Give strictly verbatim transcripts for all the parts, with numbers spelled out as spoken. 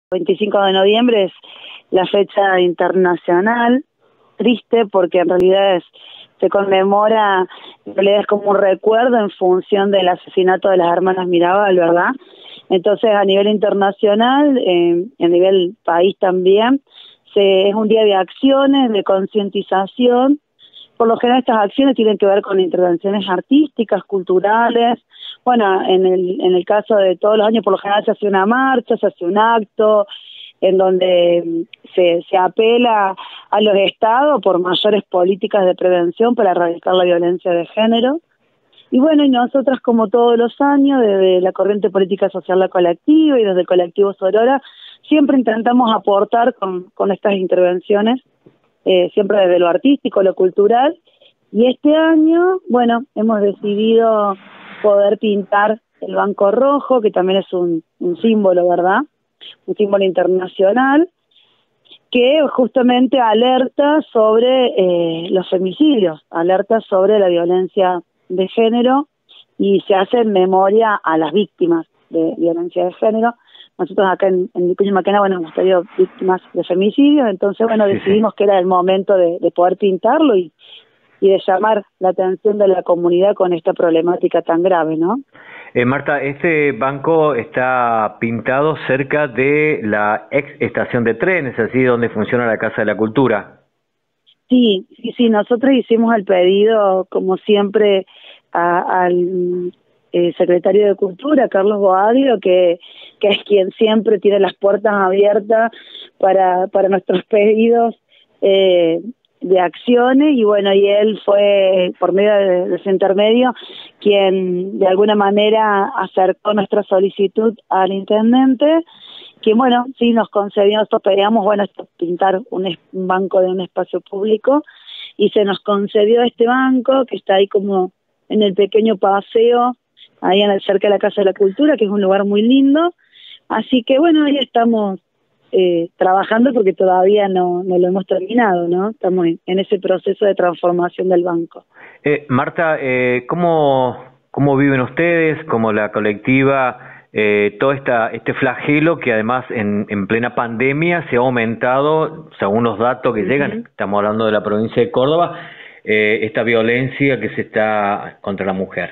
veinticinco de noviembre es la fecha internacional, triste porque en realidad es, se conmemora, en realidad es como un recuerdo en función del asesinato de las hermanas Mirabal, ¿verdad? Entonces a nivel internacional, eh, a nivel país también, se, es un día de acciones, de concientización. Por lo general estas acciones tienen que ver con intervenciones artísticas, culturales. Bueno, en el, en el caso de todos los años, por lo general se hace una marcha, se hace un acto, en donde se, se apela a los estados por mayores políticas de prevención para erradicar la violencia de género. Y bueno, y nosotras como todos los años, desde la corriente política social La Colectiva y desde el colectivo Sorora, siempre intentamos aportar con, con estas intervenciones, eh, siempre desde lo artístico, lo cultural. Y este año, bueno, hemos decidido poder pintar el Banco Rojo, que también es un, un símbolo, ¿verdad? Un símbolo internacional, que justamente alerta sobre eh, los femicidios, alerta sobre la violencia de género y se hace en memoria a las víctimas de violencia de género. Nosotros acá en, en Vicuña Mackenna, bueno, hemos tenido víctimas de femicidios, entonces, bueno, decidimos que era el momento de, de poder pintarlo y, y de llamar la atención de la comunidad con esta problemática tan grave, ¿no? Eh, Marta, este banco está pintado cerca de la ex estación de trenes, así donde funciona la Casa de la Cultura. Sí, sí, sí, nosotros hicimos el pedido, como siempre, a, al eh, secretario de Cultura, Carlos Boadio, que, que es quien siempre tiene las puertas abiertas para, para nuestros pedidos eh, de acciones, y bueno, y él fue, por medio de, de ese intermedio, quien de alguna manera acercó nuestra solicitud al intendente, que bueno, sí nos concedió, nosotros pedíamos, bueno, pintar un, un banco de un espacio público, y se nos concedió este banco, que está ahí como en el pequeño paseo, ahí en el, cerca de la Casa de la Cultura, que es un lugar muy lindo. Así que bueno, ahí estamos eh, trabajando porque todavía no, no lo hemos terminado, ¿no? Estamos en, en ese proceso de transformación del banco. Eh, Marta, eh, ¿cómo, ¿cómo viven ustedes, como la colectiva, eh, todo esta, este flagelo que además en, en plena pandemia se ha aumentado, según los datos que uh-huh. llegan, estamos hablando de la provincia de Córdoba, eh, esta violencia que se está contra la mujer?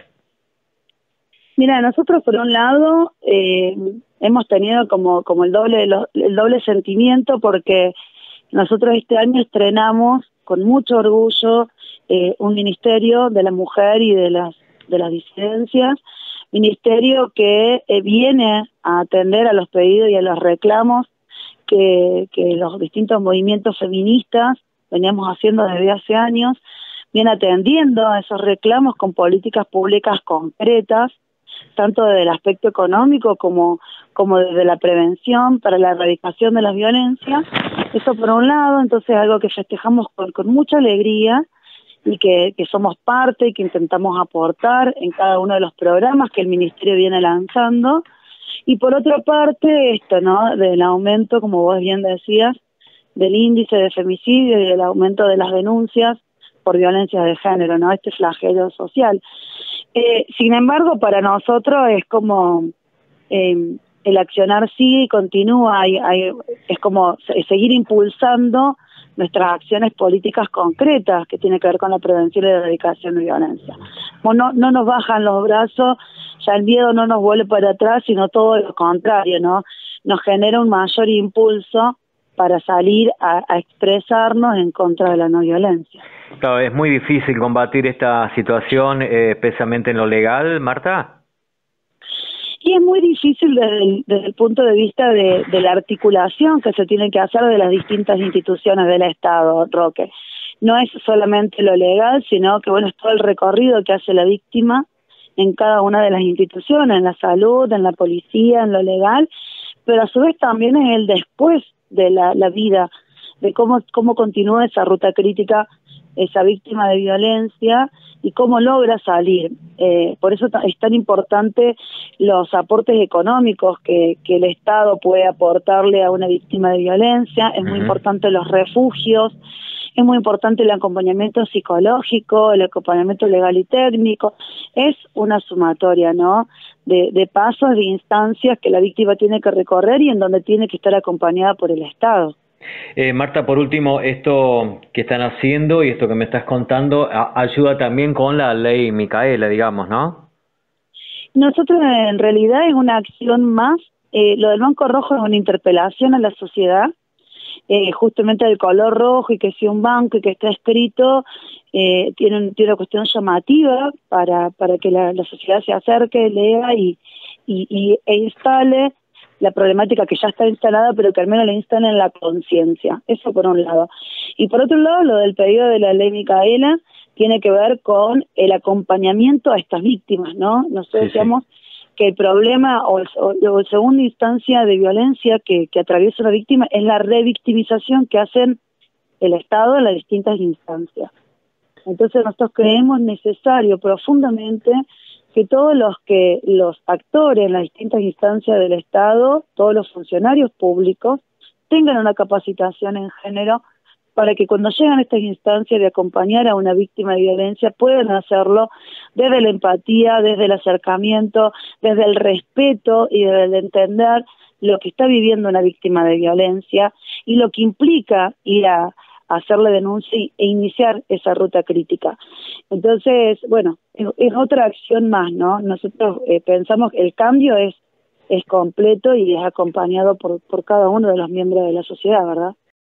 Mira, nosotros por un lado eh, hemos tenido como, como el doble el doble sentimiento, porque nosotros este año estrenamos con mucho orgullo eh, un ministerio de la mujer y de las de las disidencias, ministerio que eh, viene a atender a los pedidos y a los reclamos que, que los distintos movimientos feministas veníamos haciendo desde hace años, viene atendiendo a esos reclamos con políticas públicas concretas, tanto desde el aspecto económico como, como desde la prevención para la erradicación de las violencias. Eso por un lado, entonces algo que festejamos con, con mucha alegría y que, que somos parte y que intentamos aportar en cada uno de los programas que el Ministerio viene lanzando. Y por otra parte, esto, ¿no?, del aumento, como vos bien decías, del índice de femicidio y del aumento de las denuncias por violencia de género, ¿no?, este flagelo social. Eh, sin embargo, para nosotros es como eh, el accionar sigue y continúa, hay, hay, es como seguir impulsando nuestras acciones políticas concretas que tienen que ver con la prevención y la erradicación de violencia. No, no nos bajan los brazos, ya el miedo no nos vuelve para atrás, sino todo lo contrario, ¿no? Nos genera un mayor impulso para salir a, a expresarnos en contra de la no violencia. Claro, es muy difícil combatir esta situación, eh, especialmente en lo legal, Marta. Y es muy difícil desde el, desde el punto de vista de, de la articulación que se tiene que hacer de las distintas instituciones del Estado, Roque. No es solamente lo legal, sino que bueno, es todo el recorrido que hace la víctima en cada una de las instituciones, en la salud, en la policía, en lo legal, pero a su vez también es el después de la, la vida, de cómo, cómo continúa esa ruta crítica esa víctima de violencia y cómo logra salir. Eh, por eso es tan importante los aportes económicos que, que el Estado puede aportarle a una víctima de violencia, es muy importante los refugios, es muy importante el acompañamiento psicológico, el acompañamiento legal y técnico, es una sumatoria, ¿no?, de, de pasos, de instancias que la víctima tiene que recorrer y en donde tiene que estar acompañada por el Estado. Eh, Marta, por último, esto que están haciendo y esto que me estás contando a, ayuda también con la ley Micaela, digamos, ¿no? Nosotros en realidad es una acción más, eh, lo del Banco Rojo es una interpelación a la sociedad, eh, justamente del color rojo y que sea un banco y que está escrito, eh, tiene, tiene una cuestión llamativa para, para que la, la sociedad se acerque, lea y, y, y e instale la problemática que ya está instalada, pero que al menos la instala en la conciencia. Eso por un lado. Y por otro lado, lo del pedido de la ley Micaela tiene que ver con el acompañamiento a estas víctimas, ¿no? Nosotros sí, decíamos sí. que el problema o, el, o, o segunda instancia de violencia que, que atraviesa una víctima es la revictimización que hacen el Estado en las distintas instancias. Entonces nosotros creemos necesario profundamente que todos los que los actores en las distintas instancias del Estado, todos los funcionarios públicos, tengan una capacitación en género para que cuando llegan a estas instancias de acompañar a una víctima de violencia puedan hacerlo desde la empatía, desde el acercamiento, desde el respeto y desde el entender lo que está viviendo una víctima de violencia y lo que implica ir a hacerle denuncia e iniciar esa ruta crítica. Entonces, bueno, es, es otra acción más, ¿no? Nosotros eh, pensamos que el cambio es, es completo y es acompañado por, por cada uno de los miembros de la sociedad, ¿verdad?